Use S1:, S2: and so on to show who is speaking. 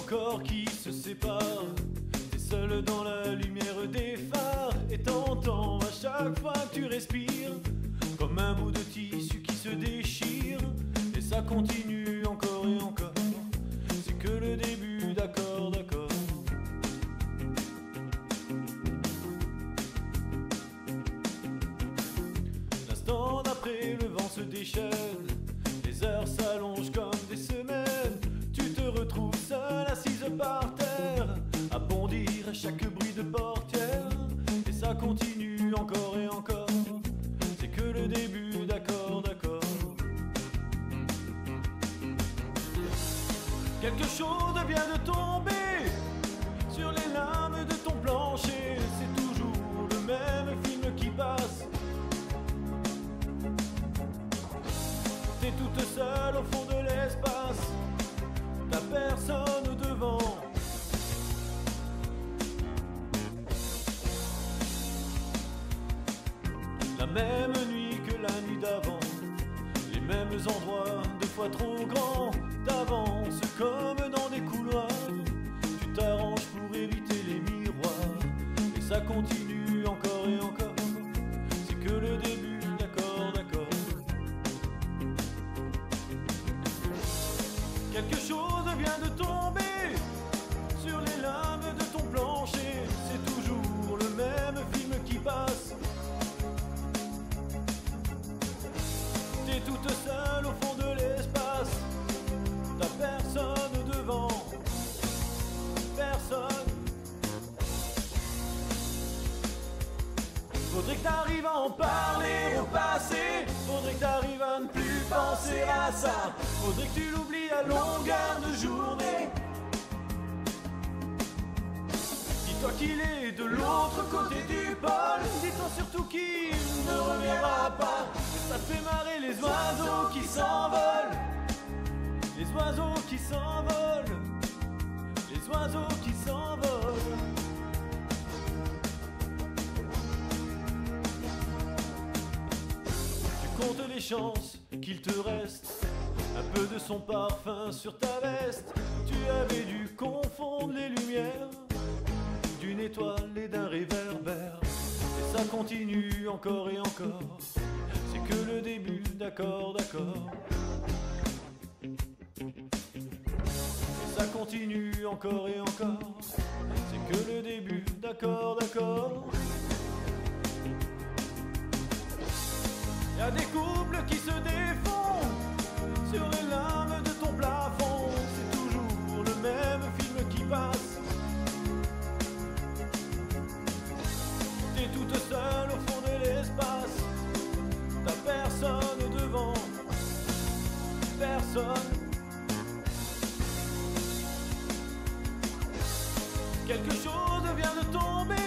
S1: corps qui se sépare. T'es seul dans la lumière des phares et t'entends à chaque fois que tu respires comme un bout de tissu qui se déchire. Et ça continue encore et encore. C'est que le début, d'accord, d'accord. L'instant d'après, le vent se déchaîne. Les heures s'allongent comme des semaines. Tu te retrouves seul, assise par terre, à bondir à chaque bruit de portière. Et ça continue encore et encore. C'est que le début, d'accord, d'accord. Quelque chose vient de tomber sur les lames de ton plancher. C'est toujours le même film qui passe. T'es toute seule au fond de l'espace, t'as personne devant. La même nuit que la nuit d'avant, les mêmes endroits, deux fois trop grands. T'avances comme dans des couloirs, tu t'arranges pour éviter les miroirs. Et ça continue encore et encore. C'est que le début, d'accord, d'accord. Quelque chose vient de tomber sur les lames de ton plancher. C'est toujours le même film qui passe. T'es toute seule au fond de l'espace, t'as personne devant, personne. Faudrait que t'arrives à en parler au passé, faudrait que t'arrives à ne plus penser à ça, faudrait que tu l'oublies à longueur de journée. Dis-toi qu'il est de l'autre côté du pôle, dis-toi surtout qu'il ne reviendra pas. Et ça te fait marrer les oiseaux qui s'envolent, les oiseaux qui s'envolent, les oiseaux qui s'envolent. Tu comptes les chances qu'il te reste un peu de son parfum sur ta veste. Tu avais dû confondre les lumières d'une étoile et d'un réverbère. Et ça continue encore et encore. C'est que le début, d'accord, d'accord. Et ça continue encore et encore. C'est que le début, d'accord, d'accord. Y'a des couples qui se défont sur les lames de ton plafond. C'est toujours le même film qui passe. T'es toute seule au fond de l'espace, t'as personne devant, personne. Quelque chose vient de tomber